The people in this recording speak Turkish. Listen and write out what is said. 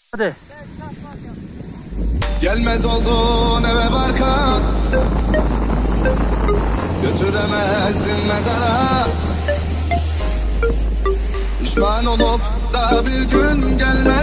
Hadi. Gelmez oldun eve barka, götüremezsin mezara. Pişman olup da bir gün gelme